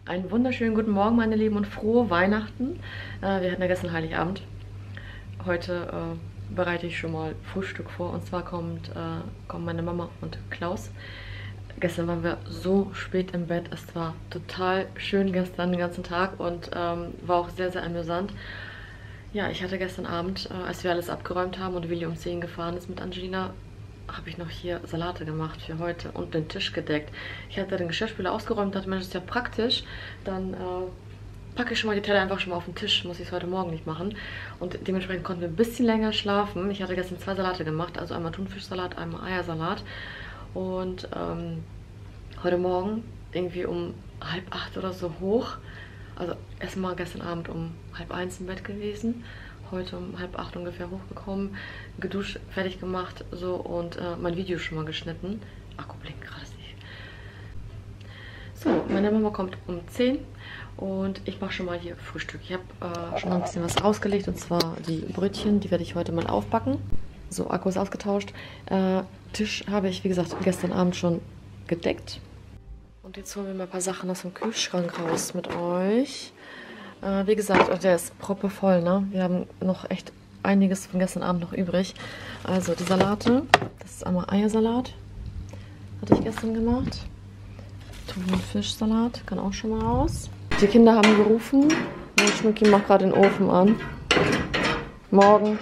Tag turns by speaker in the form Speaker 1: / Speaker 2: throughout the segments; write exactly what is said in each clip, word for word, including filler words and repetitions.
Speaker 1: Einen wunderschönen guten Morgen, meine Lieben, und frohe Weihnachten. Äh, wir hatten ja gestern Heiligabend. Heute äh, bereite ich schon mal Frühstück vor. Und zwar kommt, äh, kommen meine Mama und Klaus. Gestern waren wir so spät im Bett. Es war total schön gestern den ganzen Tag und ähm, war auch sehr, sehr amüsant. Ja, ich hatte gestern Abend, äh, als wir alles abgeräumt haben und Willi um zehn gefahren ist mit Angelina, habe ich noch hier Salate gemacht für heute und den Tisch gedeckt. Ich hatte den Geschirrspüler ausgeräumt, dachte, Mensch, das ist ja praktisch. Dann äh, packe ich schon mal die Teller einfach schon mal auf den Tisch, muss ich es heute Morgen nicht machen. Und dementsprechend konnten wir ein bisschen länger schlafen. Ich hatte gestern zwei Salate gemacht, also einmal Thunfischsalat, einmal Eiersalat. Und ähm, heute Morgen irgendwie um halb acht oder so hoch. Also erstmal gestern Abend um halb eins im Bett gewesen. Heute um halb acht ungefähr hochgekommen, geduscht, fertig gemacht, so, und äh, mein Video schon mal geschnitten. Akku blinkt gerade nicht. So, meine Mama kommt um zehn und ich mache schon mal hier Frühstück. Ich habe äh, schon mal ein bisschen was rausgelegt, und zwar die Brötchen, die werde ich heute mal aufbacken. So, Akku ist ausgetauscht. Äh, Tisch habe ich, wie gesagt, gestern Abend schon gedeckt. Und jetzt holen wir mal ein paar Sachen aus dem Kühlschrank raus mit euch. Äh, wie gesagt, der ist proppevoll, ne? Wir haben noch echt einiges von gestern Abend noch übrig. Also die Salate, das ist einmal Eiersalat, hatte ich gestern gemacht. Thunfischsalat, kann auch schon mal raus. Die Kinder haben gerufen. Mein Schnucki macht gerade den Ofen an. Morgen.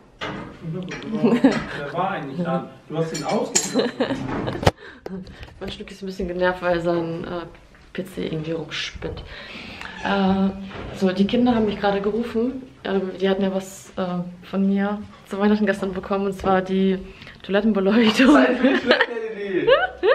Speaker 2: Der war eigentlich an. Du hast ihn ausgelassen.
Speaker 1: Mein Schnucki ist ein bisschen genervt, weil sein äh, P C irgendwie rumspinnt. Äh, so, die Kinder haben mich gerade gerufen. Äh, die hatten ja was äh, von mir zu Weihnachten gestern bekommen, und zwar die Toilettenbeleuchtung.
Speaker 2: Zeit für die schlechte Idee.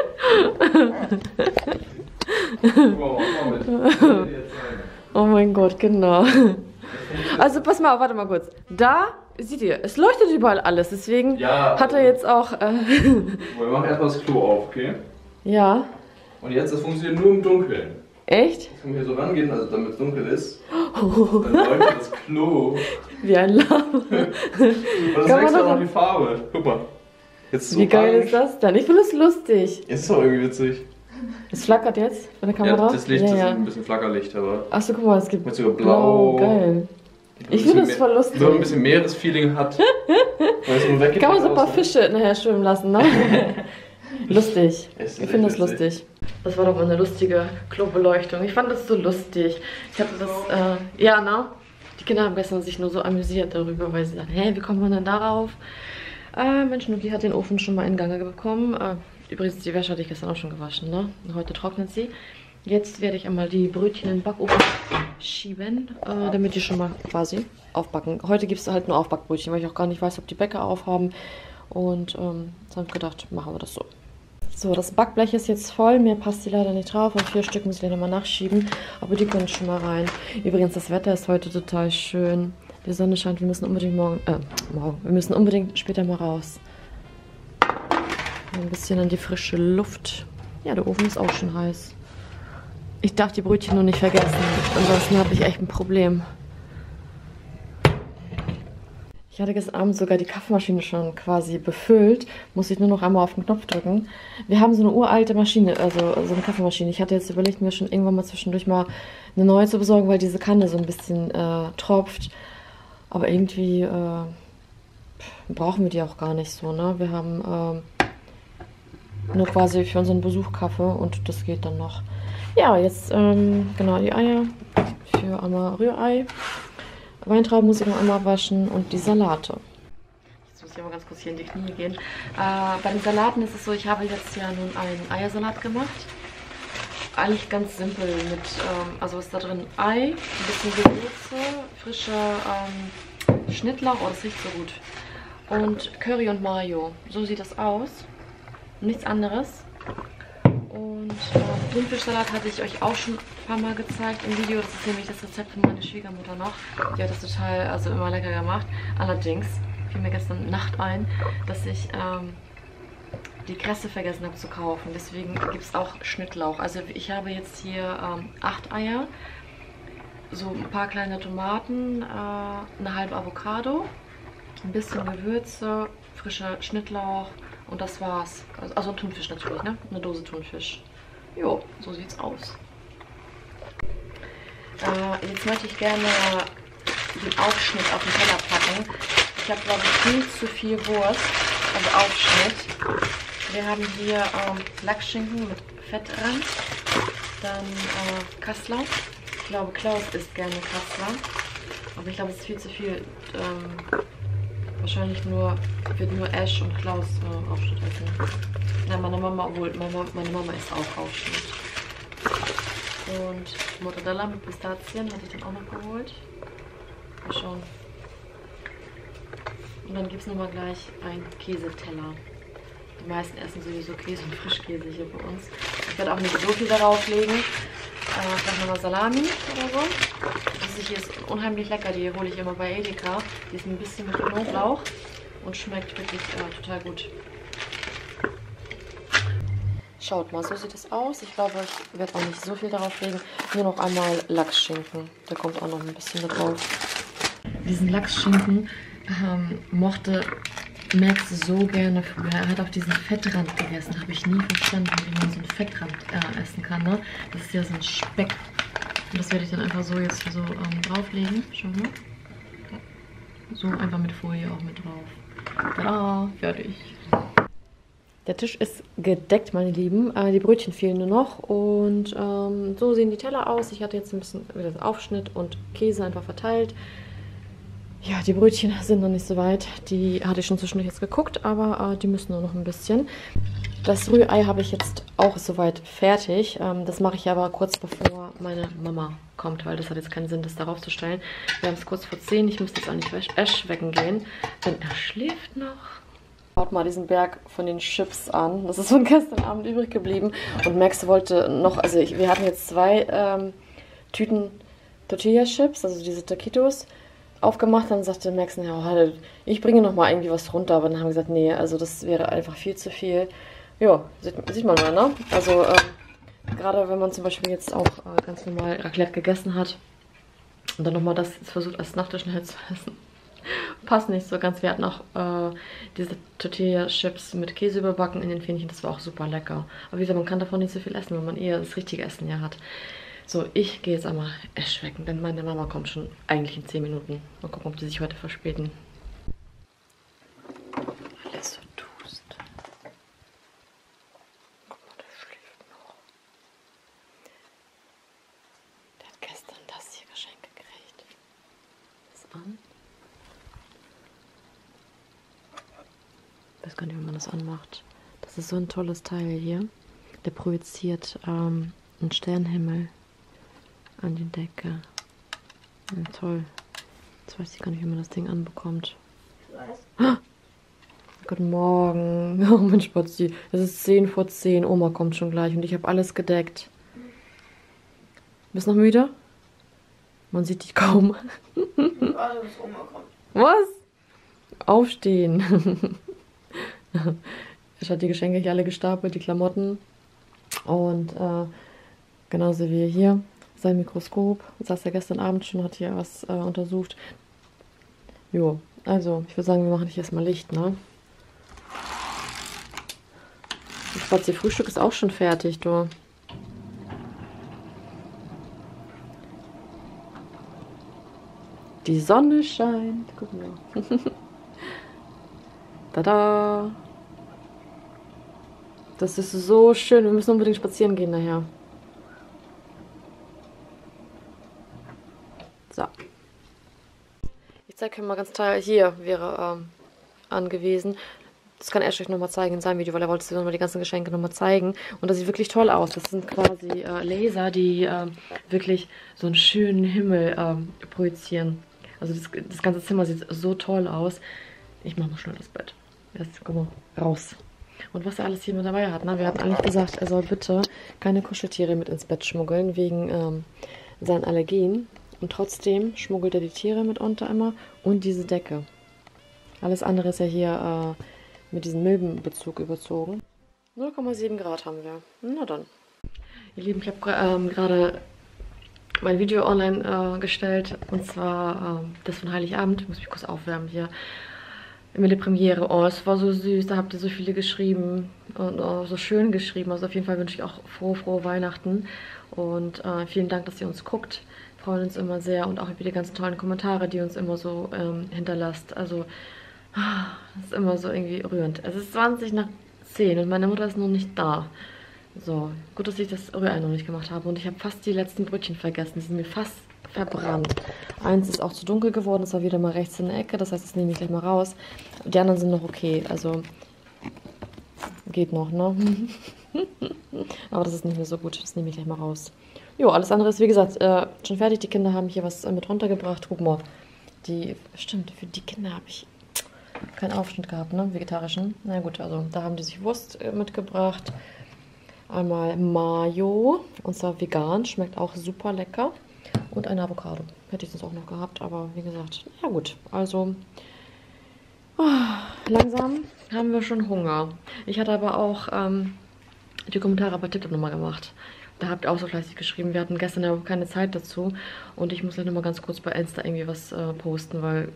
Speaker 2: Wow, mit.
Speaker 1: Oh mein Gott, genau. Also pass mal, warte mal kurz. Da, seht ihr, es leuchtet überall alles, deswegen
Speaker 2: Ja,
Speaker 1: hat er jetzt auch... Äh,
Speaker 2: wir machen erstmal das Klo auf, okay?
Speaker 1: ja.
Speaker 2: Und jetzt, das funktioniert nur im Dunkeln.
Speaker 1: Echt?
Speaker 2: Jetzt können wir hier so rangehen, also damit es dunkel ist. Dann leuchtet das Klo.
Speaker 1: Wie ein Lama.
Speaker 2: Und das
Speaker 1: Kann man
Speaker 2: wechselt
Speaker 1: doch-
Speaker 2: auch die Farbe. Guck mal. Jetzt so
Speaker 1: Wie geil
Speaker 2: orange.
Speaker 1: ist das denn? Ich finde es lustig.
Speaker 2: Es ist auch irgendwie witzig.
Speaker 1: Es flackert jetzt von der
Speaker 2: Ja,
Speaker 1: Kamera.
Speaker 2: das Licht
Speaker 1: ja,
Speaker 2: ist
Speaker 1: ja.
Speaker 2: ein bisschen Flackerlicht, aber
Speaker 1: Achso, guck mal, es gibt
Speaker 2: mit so blau.
Speaker 1: geil. Ich
Speaker 2: ein
Speaker 1: finde
Speaker 2: bisschen
Speaker 1: das voll lustig.
Speaker 2: So ein bisschen Meeresfeeling hat. Weil es so weggeht
Speaker 1: Kann man so ein paar
Speaker 2: aus-
Speaker 1: Fische nachher schwimmen lassen, ne? Lustig.
Speaker 2: Es ist
Speaker 1: Ich finde das
Speaker 2: echt witzig.
Speaker 1: lustig. Das war doch mal eine lustige Klobeleuchtung. Ich fand das so lustig. Ich hatte das, äh, ja, ne? Die Kinder haben gestern sich nur so amüsiert darüber, weil sie sagten, hä, wie kommt man denn darauf? Äh, Mensch, Nuki hat den Ofen schon mal in Gange bekommen. Äh, übrigens, die Wäsche hatte ich gestern auch schon gewaschen, ne? Heute trocknet sie. Jetzt werde ich einmal die Brötchen in den Backofen schieben, äh, damit die schon mal quasi aufbacken. Heute gibt es halt nur Aufbackbrötchen, weil ich auch gar nicht weiß, ob die Bäcker aufhaben. Und ähm, jetzt habe ich gedacht, machen wir das so. So, das Backblech ist jetzt voll. Mir passt die leider nicht drauf. Auf vier Stück muss ich die nochmal nachschieben. Aber die können schon mal rein. Übrigens, das Wetter ist heute total schön. Die Sonne scheint. Wir müssen unbedingt morgen, äh, morgen. Wir müssen unbedingt später mal raus. Ein bisschen an die frische Luft. Ja, der Ofen ist auch schon heiß. Ich darf die Brötchen nur nicht vergessen. Ansonsten habe ich echt ein Problem. Ich hatte gestern Abend sogar die Kaffeemaschine schon quasi befüllt. Muss ich nur noch einmal auf den Knopf drücken. Wir haben so eine uralte Maschine, also so eine Kaffeemaschine. Ich hatte jetzt überlegt, mir schon irgendwann mal zwischendurch mal eine neue zu besorgen, weil diese Kanne so ein bisschen äh, tropft. Aber irgendwie äh, brauchen wir die auch gar nicht so, ne? Wir haben äh, nur quasi für unseren Besuch Kaffee und das geht dann noch. Ja, jetzt ähm, genau die Eier für einmal Rührei. Weintrauben muss ich noch einmal waschen und die Salate. Jetzt muss ich aber ganz kurz hier in die Knie gehen. Äh, bei den Salaten ist es so, ich habe jetzt ja nun einen Eiersalat gemacht. Eigentlich ganz simpel mit, ähm, also was ist da drin? Ei, ein bisschen Gewürze, frischer ähm, Schnittlauch, oh, das riecht so gut. Und Curry und Mayo. So sieht das aus. Nichts anderes. Und äh, Thunfischsalat hatte ich euch auch schon ein paar Mal gezeigt im Video. Das ist nämlich das Rezept von meiner Schwiegermutter noch. Die hat das total, also immer lecker gemacht. Allerdings fiel mir gestern Nacht ein, dass ich ähm, die Kresse vergessen habe zu kaufen. Deswegen gibt es auch Schnittlauch. Also ich habe jetzt hier ähm, acht Eier, so ein paar kleine Tomaten, äh, eine halbe Avocado, ein bisschen Gewürze, frischer Schnittlauch. Und das war's. Also ein Thunfisch natürlich, ne? Eine Dose Thunfisch. Jo, so sieht's aus. Äh, jetzt möchte ich gerne den Aufschnitt auf den Teller packen. Ich habe, glaube ich, viel zu viel Wurst, also Aufschnitt. Wir haben hier ähm, Lachsschinken mit Fettrand, dann äh, Kassler. Ich glaube, Klaus isst gerne Kassler, aber ich glaube, es ist viel zu viel. Ähm, wahrscheinlich nur, wird nur Ash und Klaus äh, Aufschnitt essen. Ja, meine Mama, obwohl, meine, meine Mama isst auch Aufschnitt. Und Mortadella mit Pistazien hatte ich dann auch noch geholt. Mal schauen. Und dann gibt es nochmal gleich einen Käseteller. Die meisten essen sowieso Käse und Frischkäse hier bei uns. Ich werde auch nicht so viel darauf legen. Äh, vielleicht nochmal Salami oder so. Diese hier ist unheimlich lecker. Die hole ich immer bei Edeka. Die ist ein bisschen mit Knoblauch und schmeckt wirklich äh, total gut. Schaut mal, so sieht es aus. Ich glaube, ich werde auch nicht so viel darauf legen. Nur noch einmal Lachsschinken. Da kommt auch noch ein bisschen mit drauf. Diesen Lachsschinken ähm, mochte Max so gerne früher. Er hat auch diesen Fettrand gegessen. Habe ich nie verstanden, wie man so einen Fettrand äh, essen kann. Ne? Das ist ja so ein Speck. Und das werde ich dann einfach so jetzt so ähm, drauflegen. Schau mal. So einfach mit Folie auch mit drauf. Tada, fertig. Der Tisch ist gedeckt, meine Lieben. Äh, die Brötchen fehlen nur noch. Und ähm, so sehen die Teller aus. Ich hatte jetzt ein bisschen wieder Aufschnitt und Käse einfach verteilt. Ja, die Brötchen sind noch nicht so weit. Die hatte ich schon zwischendurch jetzt geguckt, aber äh, die müssen nur noch ein bisschen. Das Rührei habe ich jetzt auch soweit fertig. Ähm, das mache ich aber kurz bevor meine Mama kommt, weil das hat jetzt keinen Sinn, das darauf zu stellen. Wir haben es kurz vor zehn. Ich müsste jetzt eigentlich Ash wecken gehen, denn er schläft noch. Schaut mal diesen Berg von den Chips an. Das ist von gestern Abend übrig geblieben. Und Max wollte noch, also ich, wir hatten jetzt zwei ähm, Tüten Tortilla-Chips, also diese Taquitos, aufgemacht. Dann sagte Max, ja, ich bringe noch mal irgendwie was runter. Aber dann haben wir gesagt, nee, also das wäre einfach viel zu viel. Ja, sieht, sieht man mal, ne? Also ähm, gerade wenn man zum Beispiel jetzt auch äh, ganz normal Raclette gegessen hat und dann nochmal das jetzt versucht als Nachtisch schnell zu essen. Passt nicht so ganz. Wir hatten auch äh, diese Tortilla-Chips mit Käse überbacken in den Fähnchen. Das war auch super lecker. Aber wie gesagt, man kann davon nicht so viel essen, wenn man eher das richtige Essen ja hat. So, ich gehe jetzt einmal Ash wecken, denn meine Mama kommt schon eigentlich in zehn Minuten. Mal gucken, ob die sich heute verspäten. Alles so tust. Guck mal, der schläft noch. Der hat gestern das hier Geschenk gekriegt. Das an. Ich weiß gar nicht, wie man das anmacht. Das ist so ein tolles Teil hier. Der projiziert ähm, einen Sternenhimmel an die Decke. Ja, toll. Jetzt weiß ich gar nicht, wie man das Ding anbekommt. Ich weiß. Ah! Guten Morgen. Oh Mensch, Spatzi. Es ist zehn vor zehn. Oma kommt schon gleich und ich habe alles gedeckt. Bist du noch müde? Man sieht dich kaum.
Speaker 3: Warte, bis Oma kommt.
Speaker 1: Was? Aufstehen. Ich hatte die Geschenke hier alle gestapelt, die Klamotten. Und äh, genauso wie hier sein Mikroskop. Saß ja gestern Abend schon, hat hier was äh, untersucht. Jo, also ich würde sagen, wir machen hier erstmal Licht, ne? Das Spazi Frühstück ist auch schon fertig, du. Die Sonne scheint. Guck mal. Tada! Das ist so schön. Wir müssen unbedingt spazieren gehen nachher. So. Ich zeige euch mal ganz toll. Hier wäre ähm, angewiesen. Das kann Ash euch nochmal zeigen in seinem Video, weil er wollte nochmal die ganzen Geschenke nochmal zeigen. Und das sieht wirklich toll aus. Das sind quasi äh, Laser, die äh, wirklich so einen schönen Himmel äh, projizieren. Also das, das ganze Zimmer sieht so toll aus. Ich mache mal schnell das Bett. Jetzt, guck mal, raus. Und was er alles hier mit dabei hat. Ne? Wir hatten eigentlich gesagt, er soll bitte keine Kuscheltiere mit ins Bett schmuggeln, wegen ähm, seinen Allergien. Und trotzdem schmuggelt er die Tiere mitunter immer und diese Decke. Alles andere ist ja hier äh, mit diesem Milbenbezug überzogen. null Komma sieben Grad haben wir. Na dann. Ihr Lieben, ich habe ähm, gerade mein Video online äh, gestellt. Und zwar ähm, das von Heiligabend. Ich muss mich kurz aufwärmen hier. mit der Premiere. Oh, es war so süß, da habt ihr so viele geschrieben und oh, so schön geschrieben. Also auf jeden Fall wünsche ich auch frohe, frohe Weihnachten. Und äh, vielen Dank, dass ihr uns guckt. Wir freuen uns immer sehr und auch über die ganzen tollen Kommentare, die ihr uns immer so ähm, hinterlasst. Also, das ist immer so irgendwie rührend. Es ist zwanzig nach zehn und meine Mutter ist noch nicht da. So, gut, dass ich das Rührei noch nicht gemacht habe. Und ich habe fast die letzten Brötchen vergessen. Die sind mir fast verbrannt. Eins ist auch zu dunkel geworden. Das war wieder mal rechts in der Ecke. Das heißt, das nehme ich gleich mal raus. Die anderen sind noch okay. Also, geht noch, ne? Aber das ist nicht mehr so gut. Das nehme ich gleich mal raus. Jo, alles andere ist, wie gesagt, äh, schon fertig. Die Kinder haben hier was äh, mit runtergebracht. Guck mal. Die, stimmt, für die Kinder habe ich keinen Aufschnitt gehabt, ne? Vegetarischen. Na gut, also da haben die sich Wurst äh, mitgebracht. Einmal Mayo, und zwar vegan, schmeckt auch super lecker. Und eine Avocado. Hätte ich sonst auch noch gehabt, aber wie gesagt, ja gut. Also, oh, langsam haben wir schon Hunger. Ich hatte aber auch ähm, die Kommentare bei TikTok nochmal gemacht. Da habt ihr auch so fleißig geschrieben. Wir hatten gestern ja auch keine Zeit dazu. Und ich muss gleich nochmal ganz kurz bei Insta irgendwie was äh, posten, weil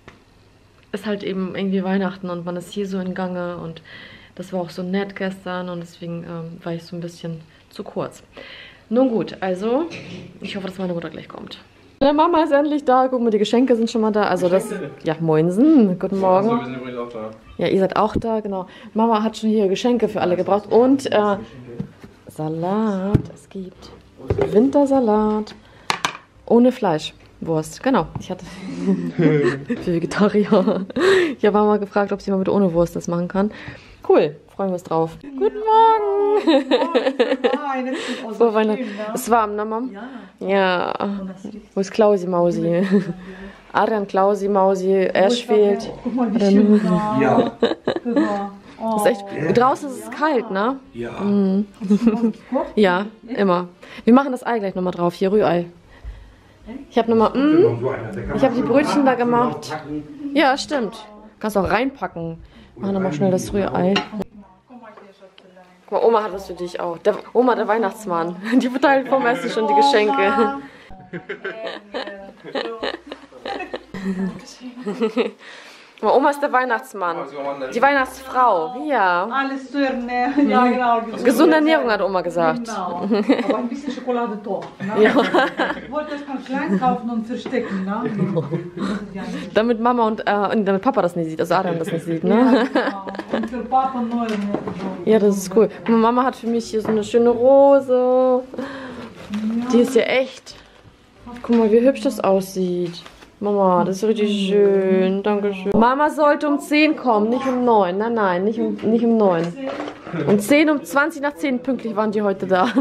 Speaker 1: es halt eben irgendwie Weihnachten und man ist hier so in Gange und das war auch so nett gestern und deswegen ähm, war ich so ein bisschen zu kurz. Nun gut, also ich hoffe, dass meine Mutter gleich kommt. Meine Mama ist endlich da. Guck mal, die Geschenke sind schon mal da. Also das, ja, moinsen, guten Morgen.
Speaker 2: Achso, wir sind übrigens auch da.
Speaker 1: Ja, ihr seid auch da, genau. Mama hat schon hier Geschenke für alle gebraucht und äh, Salat. Es gibt Wintersalat ohne Fleisch. Wurst, genau. Ich hatte für Vegetarier. Ich habe Mama gefragt, ob sie mal mit ohne Wurst das machen kann. Cool, freuen wir uns drauf. Ja. Guten Morgen! Nein, das ist auch so schön, ne? Es warm, ne, Mom? Ja. Ja. Wo ist Klausi Mausi? Adrian, Klausi Mausi, Ash fehlt.
Speaker 4: Guck mal, wie schön.
Speaker 2: Ja.
Speaker 4: Oh.
Speaker 1: Ist echt, draußen ist es kalt, ne?
Speaker 2: Ja.
Speaker 1: Mhm. Ja, immer. Wir machen das Ei gleich nochmal drauf. Hier, Rührei. Ich habe nochmal, mm, ich habe die Brötchen da gemacht. Ja, stimmt. Kannst auch reinpacken. Machen nochmal schnell das Rührei. Guck mal, Oma hat was für dich auch. Der, Oma, der Weihnachtsmann. Die verteilt vom Essen schon die Geschenke. Guck mal, Oma ist der Weihnachtsmann. Die Weihnachtsfrau, ja.
Speaker 4: Alles zu ernähren, ja genau.
Speaker 1: Gesunde Ernährung hat Oma gesagt.
Speaker 4: Genau. Aber ein bisschen Schokolade doch. Ne?
Speaker 1: Ja.
Speaker 4: Ich wollte das mal klein kaufen und verstecken. Ne?
Speaker 1: Damit Mama und, äh, und damit Papa das nicht sieht, also Adam das nicht sieht, ne?
Speaker 4: Ja, genau. Und für Papa neu.
Speaker 1: Ja, das ist cool. Mama hat für mich hier so eine schöne Rose. Die ist ja echt. Guck mal, wie hübsch das aussieht. Mama, das ist richtig schön. Dankeschön. Mama sollte um zehn kommen, nicht um neun. Nein, nein, nicht um, nicht um neun. Um zehn, um zwanzig nach zehn pünktlich waren die heute da.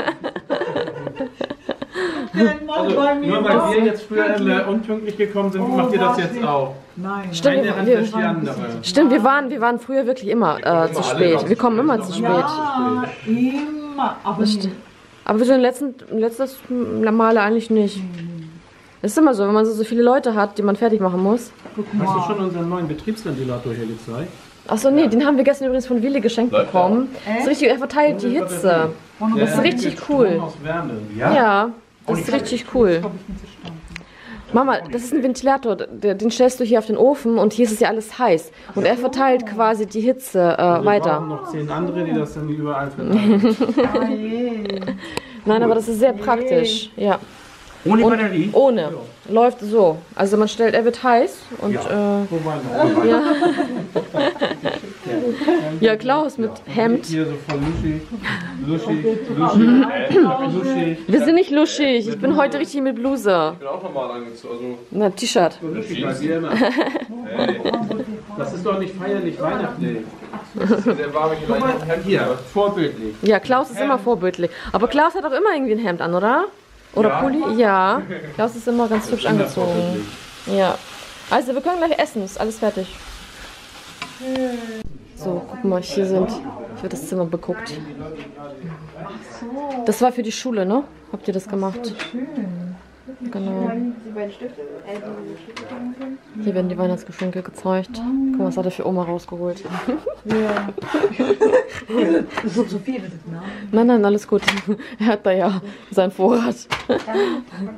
Speaker 5: Also, nur weil wir jetzt früher äh, unpünktlich gekommen sind, macht ihr das jetzt auch?
Speaker 4: Nein.
Speaker 1: Stimmt,
Speaker 5: Eine Hand
Speaker 1: wir,
Speaker 5: wäscht die andere.
Speaker 1: stimmt, wir waren, wir waren früher wirklich immer äh, zu spät. Wir kommen immer zu spät.
Speaker 4: Ja, immer. Aber nicht.
Speaker 1: Aber wir sind letzten, letztes Male eigentlich nicht. Es ist immer so, wenn man so, so viele Leute hat, die man fertig machen muss.
Speaker 5: Hast du schon unseren neuen Betriebsventilator hier gezeigt?
Speaker 1: Achso, nee, den haben wir gestern übrigens von Willi geschenkt
Speaker 2: Läuft
Speaker 1: bekommen. Das ist richtig, er verteilt die Hitze. Das ist richtig cool.
Speaker 5: Ja?
Speaker 1: Ja, das ist richtig cool. Mama, das ist ein Ventilator, den stellst du hier auf den Ofen und hier ist es ja alles heiß. Und er verteilt quasi die Hitze äh,
Speaker 5: Wir
Speaker 1: weiter.
Speaker 5: brauchen noch zehn andere, die das dann überall verteilen.
Speaker 1: Nein, aber das ist sehr praktisch. Ja.
Speaker 6: Ohne
Speaker 1: Und
Speaker 6: Batterie?
Speaker 1: ohne. Läuft so. Also man stellt, er wird heiß und
Speaker 6: Ja.
Speaker 1: äh,
Speaker 5: Wobei noch.
Speaker 1: ja. Ja, Klaus mit Hemd.
Speaker 5: Hier so voll luschig, luschig, luschig, luschig.
Speaker 1: Wir sind nicht luschig. Ich bin heute richtig mit Bluse.
Speaker 2: Ich bin auch normal angezogen. Also,
Speaker 1: Na, T-Shirt.
Speaker 5: Luschig bei dir immer.
Speaker 2: hey,
Speaker 5: Das ist doch nicht feierlich weihnachtlich.
Speaker 2: der war mich gleich im Hemd
Speaker 5: Hier, vorbildlich.
Speaker 1: Ja, Klaus ist immer vorbildlich. Aber Klaus hat auch immer irgendwie ein Hemd an, oder? Oder
Speaker 2: Ja.
Speaker 1: Pulli? Ja. Klaus ist immer ganz hübsch
Speaker 5: Immer
Speaker 1: angezogen.
Speaker 5: vorbildlich.
Speaker 1: Ja. Also, wir können gleich essen. Ist alles fertig. So, guck mal, hier sind, hier wird das Zimmer beguckt. Das war für die Schule, ne? Habt ihr das gemacht? Genau.
Speaker 3: Die beiden Stifte, äh, die Stifte können.
Speaker 1: Hier werden die Weihnachtsgeschenke gezeigt. Guck mal, was hat er für Oma rausgeholt.
Speaker 4: Ja. So zu viel wird es, ne?
Speaker 1: Nein, nein, alles gut. Er hat da ja seinen Vorrat.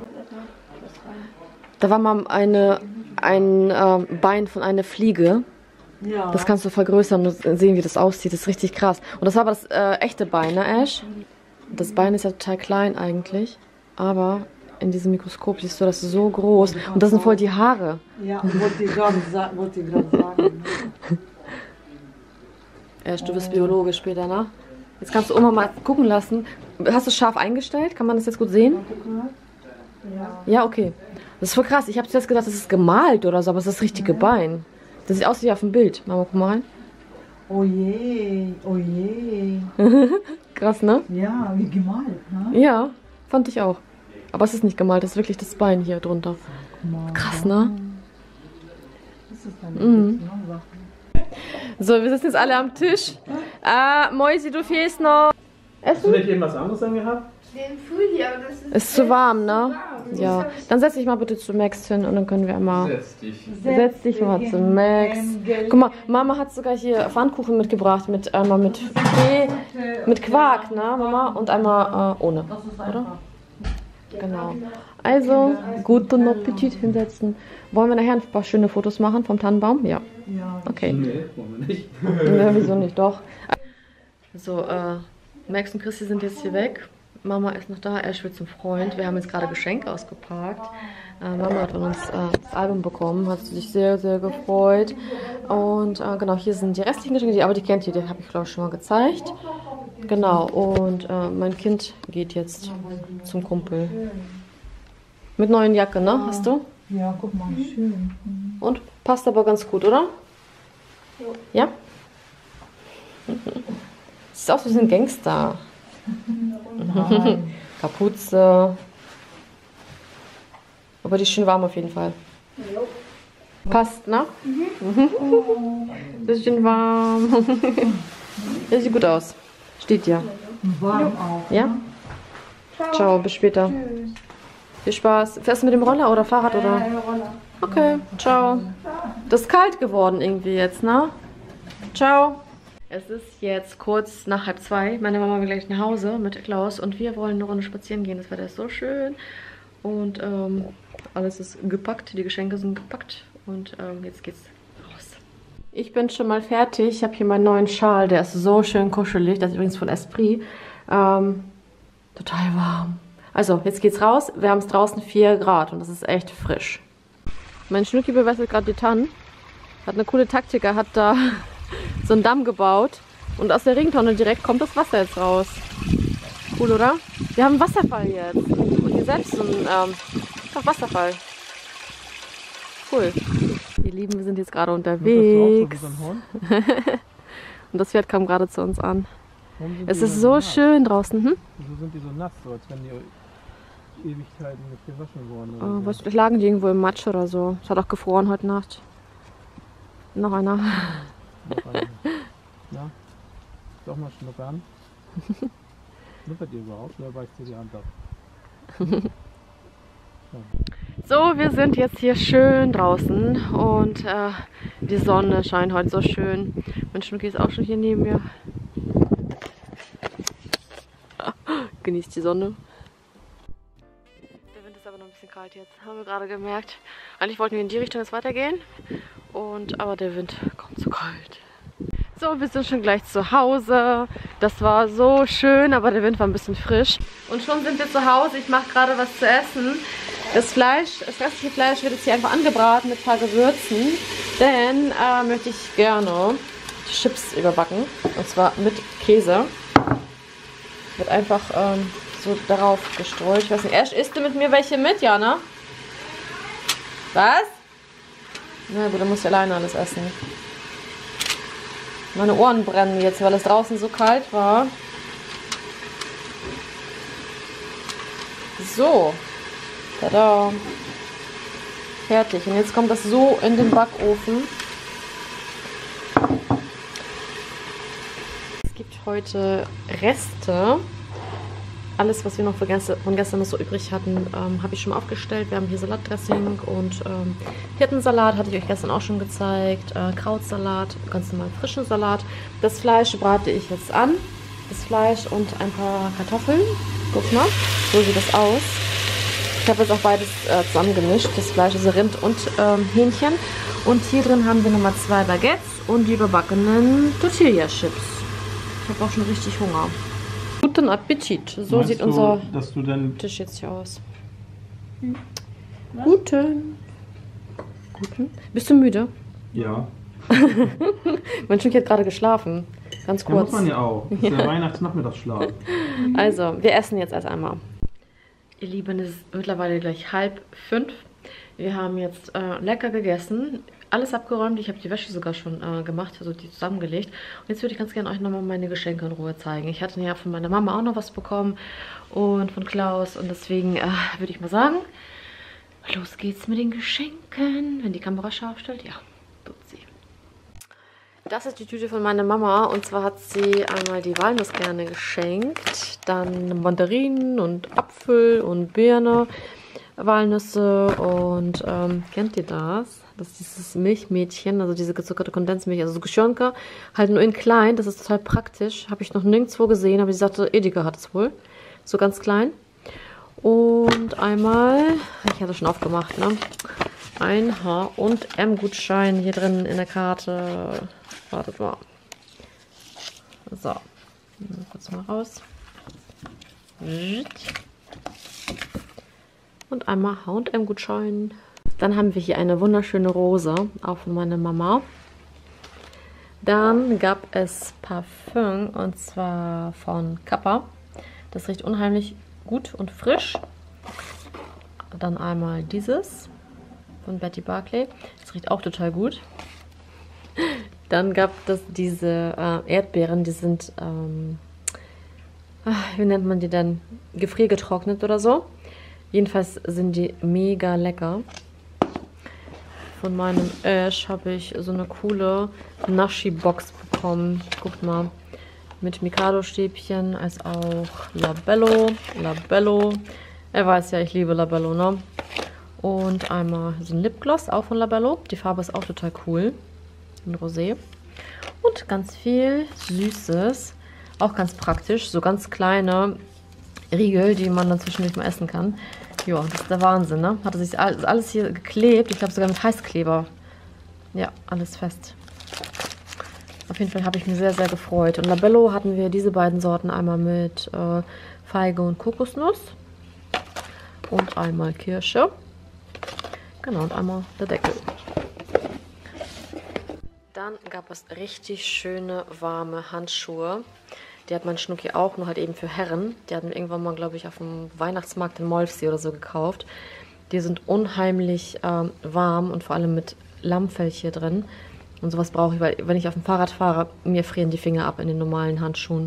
Speaker 1: Da war mal eine, ein äh, Bein von einer Fliege.
Speaker 4: Ja.
Speaker 1: Das kannst du vergrößern und sehen, wie das aussieht. Das ist richtig krass. Und das war aber das äh, echte Bein, ne, Ash? Das Bein ist ja total klein eigentlich, aber in diesem Mikroskop siehst du das so groß. Und das sind voll die Haare.
Speaker 4: Ja, wollte ich gerade sa wollte ich gerade sagen.
Speaker 1: Ash, du bist Biologe später, ne? Jetzt kannst du Oma mal gucken lassen. Hast du es scharf eingestellt? Kann man das jetzt gut sehen?
Speaker 4: Ja.
Speaker 1: Ja, okay. Das ist voll krass. Ich habe jetzt gedacht, das ist gemalt oder so, aber es ist das richtige Bein. Das sieht aus wie auf dem Bild. Mama, guck mal rein.
Speaker 4: Oh je, oh je.
Speaker 1: Krass, ne?
Speaker 4: Ja, wie gemalt, ne?
Speaker 1: Ja, fand ich auch. Aber es ist nicht gemalt, das ist wirklich das Bein hier drunter. Krass, ne?
Speaker 4: Das ist dann
Speaker 1: Mhm. So, wir sitzen jetzt alle am Tisch. Äh, Mäusi, du fehlst noch.
Speaker 5: Hast du nicht irgendwas anderes angehabt?
Speaker 3: Den Fully, aber das ist.
Speaker 1: Ist zu warm, ne? Ja. Dann setz dich mal bitte zu Max hin und dann können wir einmal...
Speaker 2: Setz dich.
Speaker 1: Setz dich mal zu Max. Guck mal, Mama hat sogar hier Pfannkuchen mitgebracht. Mit einmal mit Tee, mit Quark, ne, Mama? Und einmal äh, ohne, oder? Genau. Also, guten Appetit hinsetzen. Wollen wir nachher ein paar schöne Fotos machen vom Tannenbaum? Ja.
Speaker 4: Ja.
Speaker 1: Okay.
Speaker 5: Nee, wollen wir nicht.
Speaker 1: Ja, wieso nicht? Doch. So, äh, Max und Christi sind jetzt hier weg. Mama ist noch da, er will zum Freund. Wir haben jetzt gerade Geschenke ausgepackt. Äh, Mama hat von uns äh, das Album bekommen, hat sich sehr, sehr gefreut. Und äh, genau, hier sind die restlichen Geschenke, die, aber die kennt ihr, die habe ich glaube ich schon mal gezeigt. Genau, und äh, mein Kind geht jetzt zum Kumpel. Mit neuen Jacke, ne? Hast du?
Speaker 4: Ja, guck mal, schön.
Speaker 1: Und passt aber ganz gut, oder? Ja? Sieht aus wie so ein Gangster.
Speaker 4: Nein.
Speaker 1: Kapuze. Aber die ist schön warm auf jeden Fall. Passt, ne? Mhm. Bisschen warm. Das sieht gut aus. Steht ja.
Speaker 4: Warm auch.
Speaker 1: Ja? Ciao, bis später. Viel Spaß. Fährst du mit dem Roller oder Fahrrad oder?
Speaker 3: Roller.
Speaker 1: Okay, ciao. Das ist kalt geworden irgendwie jetzt, ne? Ciao. Es ist jetzt kurz nach halb zwei. Meine Mama will gleich nach Hause mit Klaus und wir wollen eine Runde spazieren gehen. Das Wetter ist so schön. Und ähm, alles ist gepackt, die Geschenke sind gepackt und ähm, jetzt geht's raus. Ich bin schon mal fertig. Ich habe hier meinen neuen Schal, der ist so schön kuschelig. Das ist übrigens von Esprit. Ähm, total warm. Also, jetzt geht's raus. Wir haben es draußen vier Grad und das ist echt frisch. Mein Schnucki bewässert gerade die Tannen. Hat eine coole Taktik. Er hat da so einen Damm gebaut und aus der Regentonne direkt kommt das Wasser jetzt raus. Cool, oder? Wir haben einen Wasserfall jetzt. Und hier selbst so ein ähm, Wasserfall. Cool. Ihr Lieben, wir sind jetzt gerade unterwegs. Und das Pferd kam gerade zu uns an. Es ist so schön draußen. Hm?
Speaker 5: Wieso sind die so nass, so als wenn die Ewigkeiten nicht gewaschen wurden? Oder
Speaker 1: Oh,
Speaker 5: so?
Speaker 1: was, vielleicht lagen die irgendwo im Matsch oder so. Es hat auch gefroren heute Nacht. Noch einer.
Speaker 5: Noch eine. Na? Doch mal schnuppern. Schnuppert ihr überhaupt oder weicht ihr die Hand ab?
Speaker 1: So, wir sind jetzt hier schön draußen und äh, die Sonne scheint heute so schön. Mein Schnucki ist auch schon hier neben mir. Genießt die Sonne. Der Wind ist aber noch ein bisschen kalt jetzt, haben wir gerade gemerkt. Eigentlich wollten wir in die Richtung jetzt weitergehen, und, aber der Wind kommt so kalt. So, wir sind schon gleich zu Hause. Das war so schön, aber der Wind war ein bisschen frisch. Und schon sind wir zu Hause. Ich mache gerade was zu essen. Das Fleisch, das restliche Fleisch wird jetzt hier einfach angebraten mit ein paar Gewürzen. Denn äh, möchte ich gerne Chips überbacken. Und zwar mit Käse. Wird einfach ähm, so darauf gestreut. Ich weiß nicht, Ash, isst du mit mir welche mit, Jana? Was? Na gut, dann musst du alleine alles essen. Meine Ohren brennen jetzt, weil es draußen so kalt war. So. Tada. Fertig. Und jetzt kommt das so in den Backofen. Es gibt heute Reste. Alles, was wir noch von gestern, von gestern noch so übrig hatten, ähm, habe ich schon mal aufgestellt. Wir haben hier Salatdressing und ähm, Hirtensalat, hatte ich euch gestern auch schon gezeigt. Äh, Krautsalat, ganz normal frischen Salat. Das Fleisch brate ich jetzt an. Das Fleisch und ein paar Kartoffeln. Guck mal, so sieht das aus. Ich habe jetzt auch beides äh, zusammengemischt, das Fleisch, also Rind und ähm, Hähnchen. Und hier drin haben wir nochmal zwei Baguettes und die überbackenen Tortilla-Chips. Ich habe auch schon richtig Hunger. Guten Appetit. So
Speaker 5: Meinst
Speaker 1: sieht
Speaker 5: du,
Speaker 1: unser
Speaker 5: dass du denn
Speaker 1: Tisch jetzt hier aus. Hm. Guten. Guten. Bist du müde?
Speaker 5: ja,
Speaker 1: Mein Stück hat gerade geschlafen. Ganz
Speaker 5: ja, muss
Speaker 1: kurz.
Speaker 5: man ja auch. Das ist der Weihnachtsnachmittagsschlaf.
Speaker 1: Also, wir essen jetzt erst einmal. Ihr Lieben, es ist mittlerweile gleich halb fünf. Wir haben jetzt äh, lecker gegessen. Alles abgeräumt. Ich habe die Wäsche sogar schon äh, gemacht, also die zusammengelegt. Und jetzt würde ich ganz gerne euch nochmal meine Geschenke in Ruhe zeigen. Ich hatte ja von meiner Mama auch noch was bekommen und von Klaus. Und deswegen äh, würde ich mal sagen, los geht's mit den Geschenken. Wenn die Kamera scharf stellt, ja, tut sie. Das ist die Tüte von meiner Mama. Und zwar hat sie einmal die Walnusskerne geschenkt. Dann Mandarinen und Apfel und Birne. Walnüsse und ähm, kennt ihr das? Das ist dieses Milchmädchen, also diese gezuckerte Kondensmilch, also so Geschirnka, halt nur in klein, das ist total praktisch. Habe ich noch nirgendwo gesehen, aber sie sagte, Edeka hat es wohl. So ganz klein. Und einmal, ich hatte schon aufgemacht, ne? Ein H und M-Gutschein hier drin in der Karte. Wartet mal. So. Mal kurz mal raus. Und einmal H und M-Gutschein. Dann haben wir hier eine wunderschöne Rose, auch von meiner Mama. Dann gab es Parfüm, und zwar von Kappa. Das riecht unheimlich gut und frisch. Dann einmal dieses von Betty Barclay. Das riecht auch total gut. Dann gab es diese äh, Erdbeeren, die sind, ähm, ach, wie nennt man die denn? Gefriergetrocknet oder so. Jedenfalls sind die mega lecker. Von meinem Ash habe ich so eine coole Nashi-Box bekommen. Guckt mal. Mit Mikado-Stäbchen, als auch Labello. Labello. Er weiß ja, ich liebe Labello, ne? Und einmal so ein Lipgloss, auch von Labello. Die Farbe ist auch total cool. Ein Rosé. Und ganz viel Süßes. Auch ganz praktisch. So ganz kleine Riegel, die man dann zwischendurch mal essen kann. Ja, das ist der Wahnsinn, ne? Hatte sich alles hier geklebt. Ich glaube sogar mit Heißkleber. Ja, alles fest. Auf jeden Fall habe ich mich sehr, sehr gefreut. Und Labello hatten wir diese beiden Sorten. Einmal mit äh, Feige und Kokosnuss. Und einmal Kirsche. Genau, und einmal der Deckel. Dann gab es richtig schöne, warme Handschuhe. Die hat mein Schnucki auch, nur halt eben für Herren. Die hatten wir irgendwann mal, glaube ich, auf dem Weihnachtsmarkt in Molfsee oder so gekauft. Die sind unheimlich ähm, warm und vor allem mit Lammfell hier drin. Und sowas brauche ich, weil wenn ich auf dem Fahrrad fahre, mir frieren die Finger ab in den normalen Handschuhen.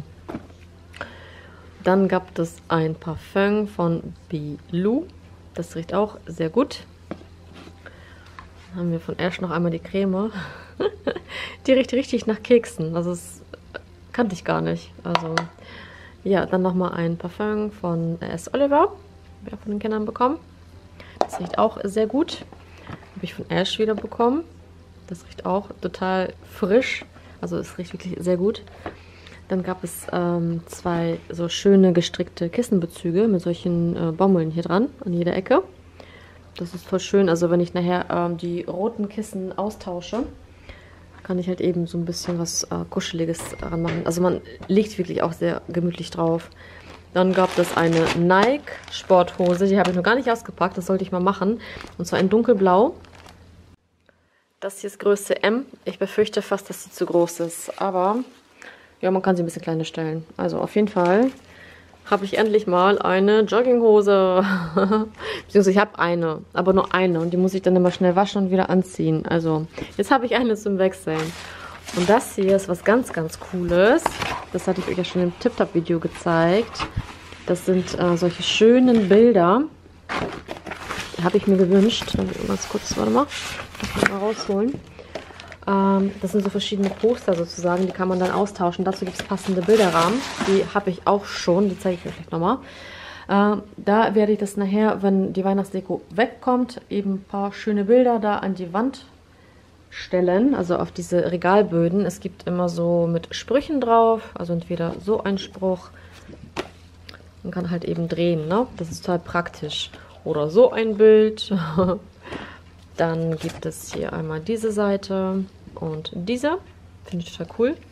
Speaker 1: Dann gab es ein Parfüm von Bilou. Das riecht auch sehr gut. Dann haben wir von Ash noch einmal die Creme. Die riecht richtig nach Keksen. Also das kannte ich gar nicht. Also ja, dann nochmal ein Parfüm von S. Oliver. Habe ich auch von den Kindern bekommen. Das riecht auch sehr gut. Habe ich von Ash wieder bekommen. Das riecht auch total frisch. Also es riecht wirklich sehr gut. Dann gab es ähm, zwei so schöne gestrickte Kissenbezüge mit solchen äh, Bommeln hier dran, an jeder Ecke. Das ist voll schön. Also wenn ich nachher ähm, die roten Kissen austausche, kann ich halt eben so ein bisschen was äh, Kuscheliges daran machen. Also man liegt wirklich auch sehr gemütlich drauf. Dann gab es eine Nike Sporthose, die habe ich noch gar nicht ausgepackt, das sollte ich mal machen. Und zwar in dunkelblau. Das hier ist Größe M. Ich befürchte fast, dass sie zu groß ist. Aber ja, man kann sie ein bisschen kleiner stellen. Also auf jeden Fall habe ich endlich mal eine Jogginghose. Beziehungsweise ich habe eine, aber nur eine. Und die muss ich dann immer schnell waschen und wieder anziehen. Also jetzt habe ich eine zum Wechseln. Und das hier ist was ganz, ganz Cooles. Das hatte ich euch ja schon im Tip-Top-Video gezeigt. Das sind äh, solche schönen Bilder. Die habe ich mir gewünscht. Ganz kurz, warte mal. Ich muss mal rausholen. Ähm, das sind so verschiedene Poster sozusagen. Die kann man dann austauschen. Dazu gibt es passende Bilderrahmen. Die habe ich auch schon. Die zeige ich euch gleich nochmal. Äh, da werde ich das nachher, wenn die Weihnachtsdeko wegkommt, eben ein paar schöne Bilder da an die Wand stellen. Also auf diese Regalböden. Es gibt immer so mit Sprüchen drauf. Also entweder so ein Spruch. Man kann halt eben drehen, ne? Das ist total praktisch. oder so ein Bild. Dann gibt es hier einmal diese Seite und diese. Finde ich total cool.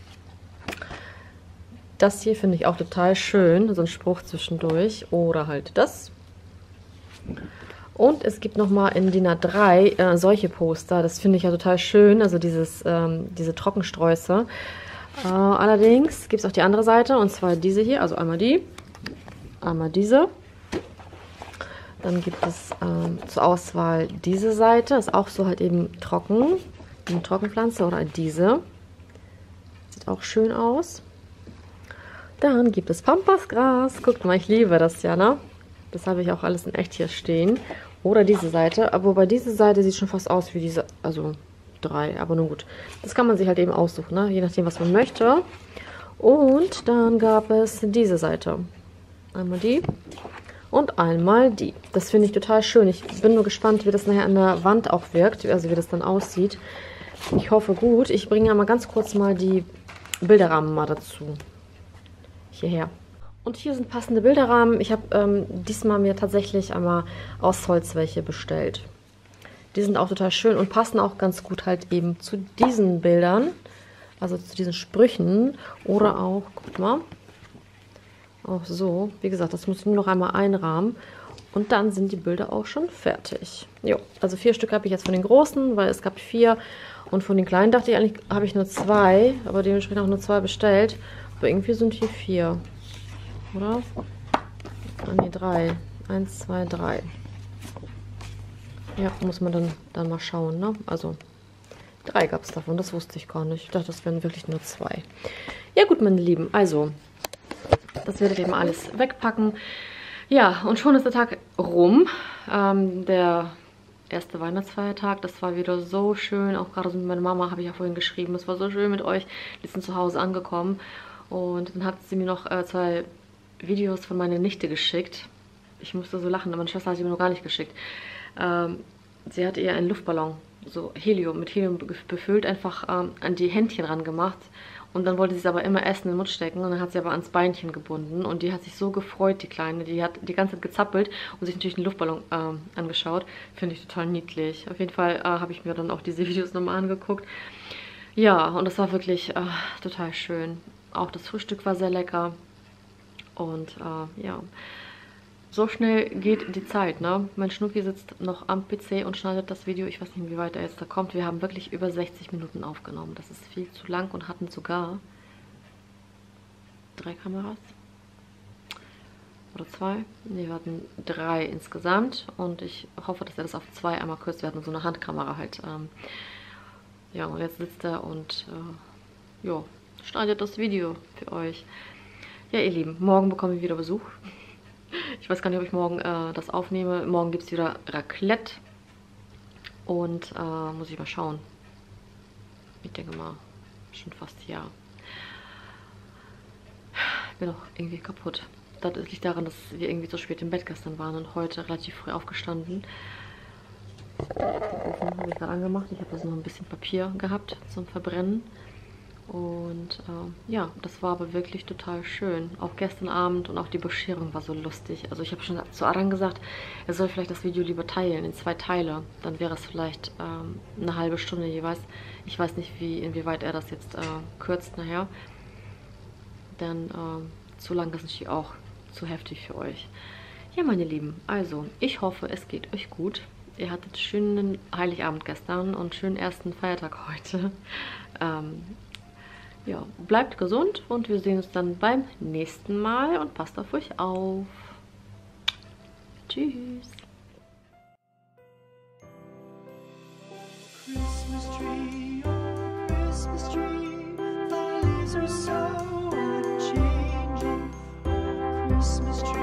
Speaker 1: Das hier finde ich auch total schön. So ein Spruch zwischendurch. Oder halt das. Und es gibt nochmal in D I N A drei äh, solche Poster. Das finde ich ja total schön. Also dieses, ähm, diese Trockensträuße. Äh, allerdings gibt es auch die andere Seite. Und zwar diese hier. Also einmal die. Einmal diese. Dann gibt es ähm, zur Auswahl diese Seite. Ist auch so halt eben trocken. Eine Trockenpflanze oder diese. Sieht auch schön aus. Dann gibt es Pampasgras. Guckt mal, ich liebe das ja, ne? Das habe ich auch alles in echt hier stehen. Oder diese Seite. Aber wobei diese Seite sieht schon fast aus wie diese. Also drei, aber nun gut. Das kann man sich halt eben aussuchen, ne? Je nachdem, was man möchte. Und dann gab es diese Seite. Einmal die. Und einmal die. Das finde ich total schön. Ich bin nur gespannt, wie das nachher an der Wand auch wirkt. Also wie das dann aussieht. Ich hoffe gut. Ich bringe ja mal ganz kurz mal die Bilderrahmen mal dazu. Hierher. Und hier sind passende Bilderrahmen. Ich habe ähm, diesmal mir tatsächlich einmal aus Holz welche bestellt. Die sind auch total schön und passen auch ganz gut halt eben zu diesen Bildern. Also zu diesen Sprüchen. Oder auch, guckt mal. Auch so. Wie gesagt, das muss ich nur noch einmal einrahmen. Und dann sind die Bilder auch schon fertig. Jo, also vier Stück habe ich jetzt von den großen, weil es gab vier. Und von den kleinen dachte ich eigentlich, habe ich nur zwei. Aber dementsprechend auch nur zwei bestellt. Aber irgendwie sind hier vier. Oder? Ah, ne, drei. Eins, zwei, drei. Ja, muss man dann, dann mal schauen, ne? Also, drei gab es davon. Das wusste ich gar nicht. Ich dachte, das wären wirklich nur zwei. Ja gut, meine Lieben. Also, das werde ich eben alles wegpacken. Ja, und schon ist der Tag rum. Ähm, der erste Weihnachtsfeiertag, das war wieder so schön. Auch gerade so mit meiner Mama habe ich ja vorhin geschrieben. Es war so schön mit euch. Wir sind zu Hause angekommen. Und dann hat sie mir noch äh, zwei Videos von meiner Nichte geschickt. Ich musste so lachen, aber meine Schwester hat sie mir noch gar nicht geschickt. Ähm, sie hatte ihr einen Luftballon, so Helium, mit Helium befüllt, einfach ähm, an die Händchen ran gemacht. Und dann wollte sie es aber immer essen in den Mund stecken und dann hat sie aber ans Beinchen gebunden. Und die hat sich so gefreut, die Kleine. Die hat die ganze Zeit gezappelt und sich natürlich den Luftballon ähm, angeschaut. Finde ich total niedlich. Auf jeden Fall äh, habe ich mir dann auch diese Videos nochmal angeguckt. Ja, und das war wirklich äh, total schön. Auch das Frühstück war sehr lecker. Und äh, ja, so schnell geht die Zeit, ne? Mein Schnucki sitzt noch am P C und schneidet das Video. Ich weiß nicht, wie weit er jetzt da kommt. Wir haben wirklich über sechzig Minuten aufgenommen. Das ist viel zu lang und hatten sogar drei Kameras. Oder zwei? Ne, wir hatten drei insgesamt. Und ich hoffe, dass er das auf zwei einmal kürzt. Wir hatten so eine Handkamera halt. Ähm, ja, und jetzt sitzt er und äh, ja, schneidet das Video für euch. Ja, ihr Lieben, morgen bekomme ich wieder Besuch. Ich weiß gar nicht, ob ich morgen äh, das aufnehme. Morgen gibt es wieder Raclette. Und äh, muss ich mal schauen. Ich denke mal, schon fast ja. Ich bin auch irgendwie kaputt. Das liegt daran, dass wir irgendwie so spät im Bett gestern waren und heute relativ früh aufgestanden. Den Ofen habe ich gerade angemacht. Ich habe jetzt noch ein bisschen Papier gehabt zum Verbrennen. Und äh, ja, das war aber wirklich total schön. Auch gestern Abend und auch die Bescherung war so lustig. Also ich habe schon zu Aran gesagt, er soll vielleicht das Video lieber teilen in zwei Teile. Dann wäre es vielleicht ähm, eine halbe Stunde jeweils. Ich weiß nicht, wie inwieweit er das jetzt äh, kürzt nachher. Denn äh, zu lang ist natürlich auch zu heftig für euch. Ja, meine Lieben, also ich hoffe, es geht euch gut. Ihr hattet schönen Heiligabend gestern und schönen ersten Feiertag heute. Ähm, Ja, bleibt gesund und wir sehen uns dann beim nächsten Mal und passt auf euch auf. Tschüss.
Speaker 6: Christmas tree, oh Christmas tree, thy leaves are so unchanging. Oh Christmas tree.